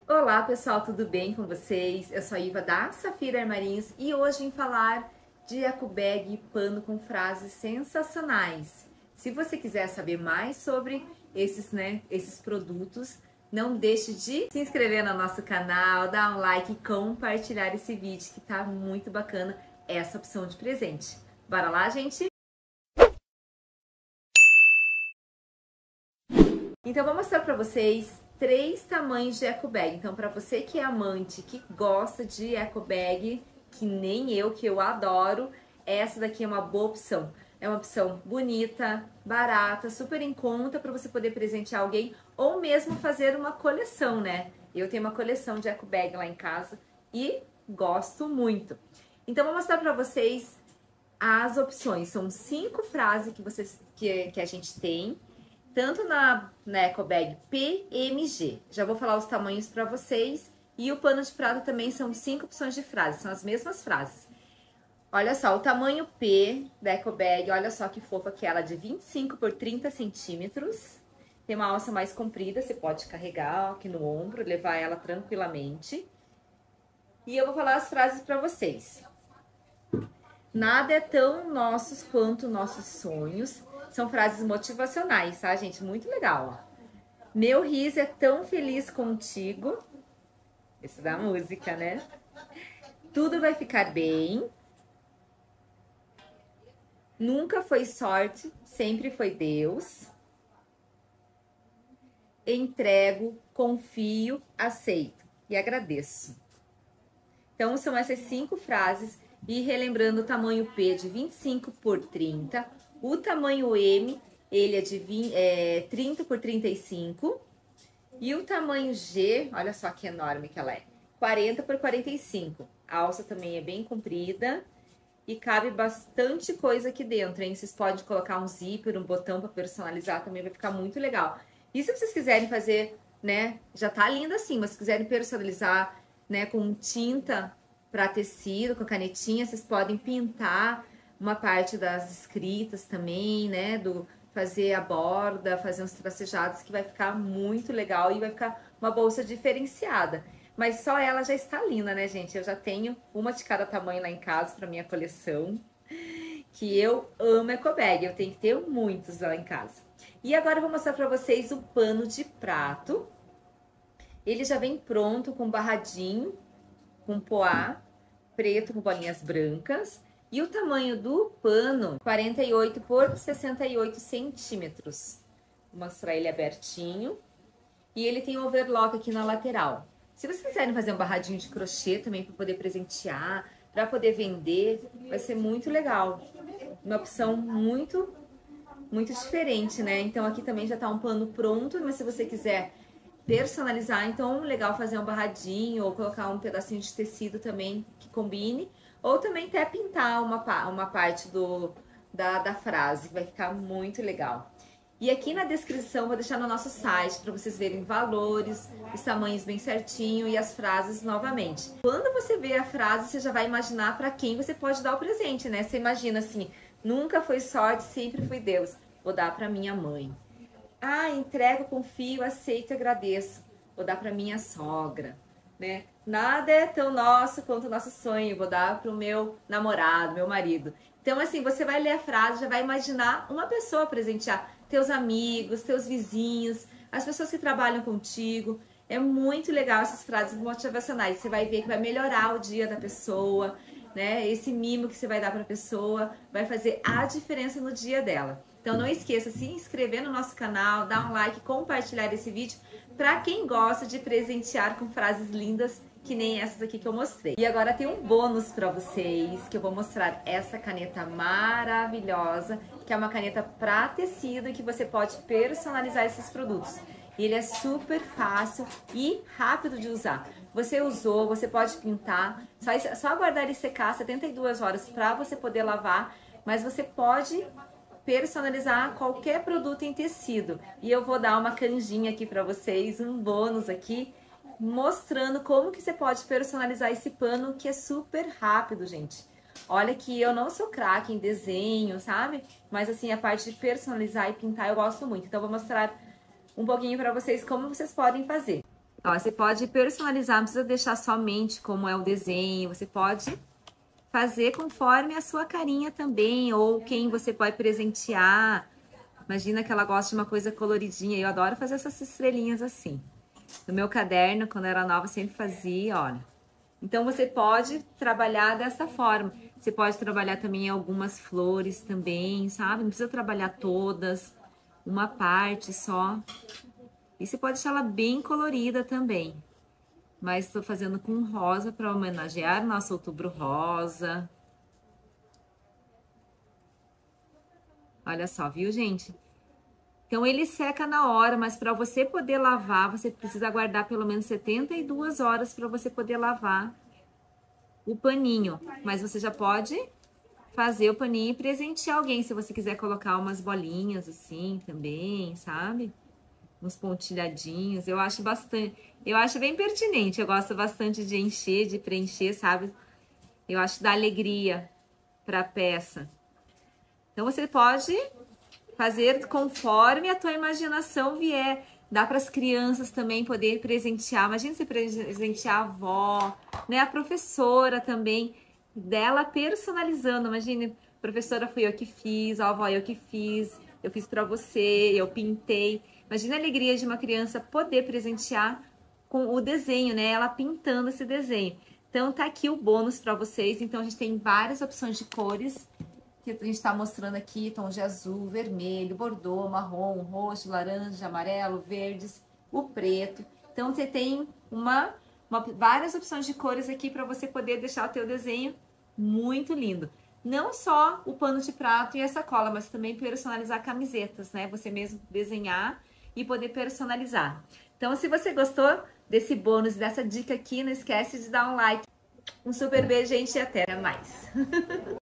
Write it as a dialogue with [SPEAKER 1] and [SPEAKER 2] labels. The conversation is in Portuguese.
[SPEAKER 1] Olá pessoal, tudo bem com vocês? Eu sou a Iva da Safira Armarinhos e hoje vim falar de eco bag e pano com frases sensacionais. Se você quiser saber mais sobre esses produtos, não deixe de se inscrever no nosso canal, dar um like e compartilhar esse vídeo que tá muito bacana essa opção de presente. Bora lá, gente? Então, vou mostrar para vocês 3 tamanhos de eco bag. Então, para você que é amante, que gosta de eco bag, que nem eu, que eu adoro, essa daqui é uma boa opção. É uma opção bonita, barata, super em conta para você poder presentear alguém ou mesmo fazer uma coleção, né? Eu tenho uma coleção de eco bag lá em casa e gosto muito. Então, vou mostrar para vocês as opções. São 5 frases que a gente tem. Tanto na eco bag PMG, já vou falar os tamanhos para vocês, e o pano de prata também são 5 opções de frases, são as mesmas frases. Olha só, o tamanho P da eco bag, olha só que fofa que ela, de 25 por 30 centímetros. Tem uma alça mais comprida, você pode carregar aqui no ombro, levar ela tranquilamente. E eu vou falar as frases para vocês. Nada é tão nossos quanto nossos sonhos. São frases motivacionais, tá, gente? Muito legal, ó. Meu riso é tão feliz contigo. Esse da música, né? Tudo vai ficar bem. Nunca foi sorte, sempre foi Deus. Entrego, confio, aceito e agradeço. Então, são essas 5 frases. E relembrando o tamanho P de 25 por 30. O tamanho M, ele é de 30 por 35. E o tamanho G, olha só que enorme que ela é, 40 por 45. A alça também é bem comprida e cabe bastante coisa aqui dentro, hein? Vocês podem colocar um zíper, um botão para personalizar, também vai ficar muito legal. E se vocês quiserem fazer, né, já tá lindo assim, mas se quiserem personalizar, né, com tinta para tecido, com a canetinha, vocês podem pintar uma parte das escritas também, né, fazer a borda, fazer uns tracejados, que vai ficar muito legal e vai ficar uma bolsa diferenciada. Mas só ela já está linda, né, gente? Eu já tenho uma de cada tamanho lá em casa para minha coleção, que eu amo eco bag, eu tenho que ter muitos lá em casa. E agora eu vou mostrar para vocês o pano de prato. Ele já vem pronto com barradinho, com poá preto com bolinhas brancas. E o tamanho do pano, 48 por 68 centímetros. Vou mostrar ele abertinho. E ele tem um overlock aqui na lateral. Se vocês quiserem fazer um barradinho de crochê também para poder presentear, para poder vender, vai ser muito legal. Uma opção muito diferente, né? Então aqui também já tá um pano pronto, mas se você quiser personalizar, então legal fazer um barradinho ou colocar um pedacinho de tecido também que combine, ou também até pintar uma parte da frase, que vai ficar muito legal. E aqui na descrição vou deixar no nosso site para vocês verem valores, os tamanhos bem certinho e as frases novamente. Quando você vê a frase, você já vai imaginar para quem você pode dar o presente, né? Você imagina assim, nunca foi sorte, sempre foi Deus. Vou dar para minha mãe. Ah, entrego, confio, aceito e agradeço. Vou dar para minha sogra, né? Nada é tão nosso quanto o nosso sonho. Vou dar para o meu namorado, meu marido. Então, assim, você vai ler a frase, já vai imaginar uma pessoa presentear. Teus amigos, teus vizinhos, as pessoas que trabalham contigo. É muito legal essas frases motivacionais. Você vai ver que vai melhorar o dia da pessoa, né? Esse mimo que você vai dar para a pessoa vai fazer a diferença no dia dela. Então não esqueça de se inscrever no nosso canal, dar um like, compartilhar esse vídeo para quem gosta de presentear com frases lindas que nem essas aqui que eu mostrei. E agora tem um bônus para vocês, que eu vou mostrar essa caneta maravilhosa, que é uma caneta para tecido e que você pode personalizar esses produtos. E ele é super fácil e rápido de usar. Você usou, você pode pintar, só aguardar ele secar 72 horas para você poder lavar, mas você pode personalizar qualquer produto em tecido. E eu vou dar uma canjinha aqui para vocês, um bônus aqui, mostrando como que você pode personalizar esse pano, que é super rápido, gente. Olha que eu não sou craque em desenho, sabe? Mas assim, a parte de personalizar e pintar eu gosto muito. Então, eu vou mostrar um pouquinho para vocês como vocês podem fazer. Ó, você pode personalizar, não precisa deixar somente como é o desenho, você pode fazer conforme a sua carinha também, ou quem você pode presentear. Imagina que ela gosta de uma coisa coloridinha, eu adoro fazer essas estrelinhas assim. No meu caderno, quando eu era nova, eu sempre fazia, olha. Então, você pode trabalhar dessa forma. Você pode trabalhar também algumas flores também, sabe? Não precisa trabalhar todas, uma parte só. E você pode deixar ela bem colorida também. Mas estou fazendo com rosa para homenagear nosso Outubro Rosa. Olha só, viu, gente? Então, ele seca na hora, mas para você poder lavar, você precisa aguardar pelo menos 72 horas para você poder lavar o paninho. Mas você já pode fazer o paninho e presentear alguém, se você quiser colocar umas bolinhas assim também, sabe? Uns pontilhadinhos, eu acho bem pertinente, eu gosto bastante de encher, de preencher, sabe? Eu acho que dá alegria para a peça. Então, você pode fazer conforme a tua imaginação vier. Dá para as crianças também poder presentear. Imagina você presentear a avó, né? A professora também, dela personalizando. Imagina, professora, fui eu que fiz, a avó, eu que fiz, eu fiz para você, eu pintei. Imagina a alegria de uma criança poder presentear com o desenho, né? Ela pintando esse desenho. Então, tá aqui o bônus para vocês. Então, a gente tem várias opções de cores que a gente está mostrando aqui, tons de azul, vermelho, bordô, marrom, roxo, laranja, amarelo, verdes, o preto. Então, você tem várias opções de cores aqui para você poder deixar o teu desenho muito lindo. Não só o pano de prato e essa cola, mas também personalizar camisetas, né? Você mesmo desenhar e poder personalizar. Então, se você gostou desse bônus, dessa dica aqui, não esquece de dar um like. Um super beijo, gente, e até mais!